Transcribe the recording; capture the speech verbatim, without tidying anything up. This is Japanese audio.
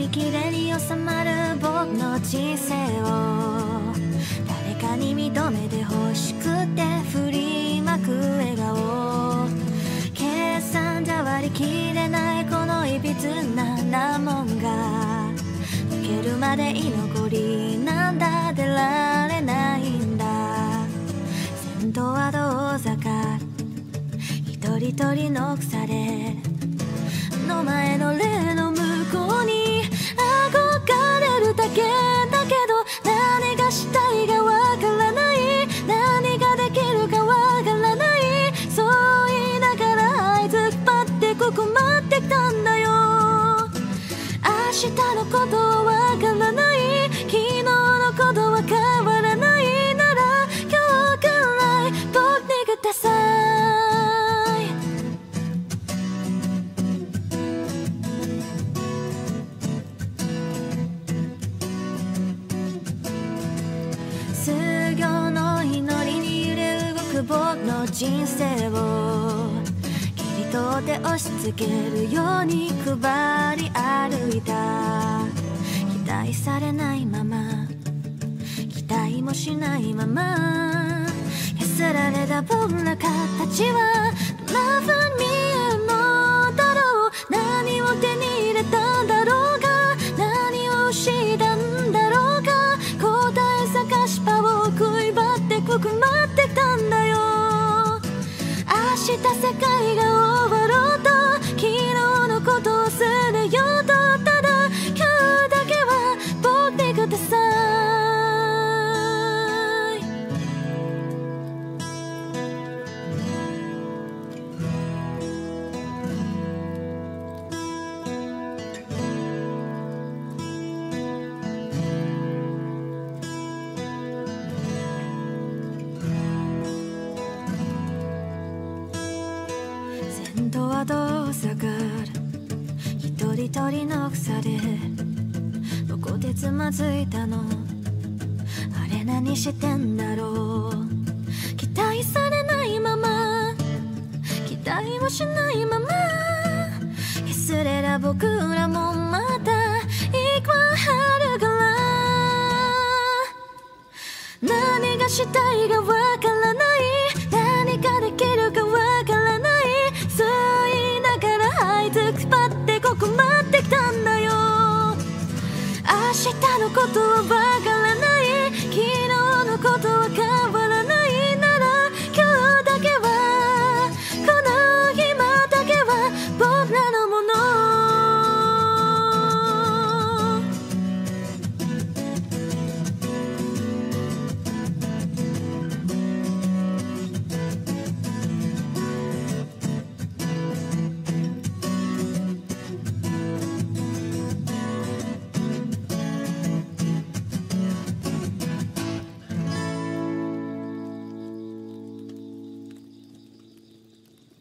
りきれに収まる僕の人生を誰かに認めて欲しくて振りまく笑顔、計算じゃ割り切れないこのいびつななもんが溶けるまで居残りなんだ、出られないんだ。先頭は遠ざかる一人一人の腐れの前の例の向こうに憧れるだけだけど、何がしたいかわからない、何ができるかわからない、そう言いながら這いつっぱってここまで来たんだよ。明日のことはわからない、昨日のことは変わらないなら今日くらい僕にください。数行の祈りに揺れ動く僕の人生を切り取って押し付けるように配り歩いた。期待されないまま期待もしないまま削られた僕の形はどんな風に見えるのだろう、何を手に入れたんだろうか、何を失ったんだろうか、答え探し場を食い張ってここまで来たんだよ。明日世界が終わろうと昨日のことを忘れようと、ただ今日だけは僕にください。先頭は遠ざかる一人一人の草でどこでつまずいたの、あれ何してんだろう、期待されないまま期待もしないまま削れら僕らもまた一個あるから、何がしたいかわからない、何ができるかわからない、そう言いながら這いつくばってここまで来たんだよ。明日のことはわからない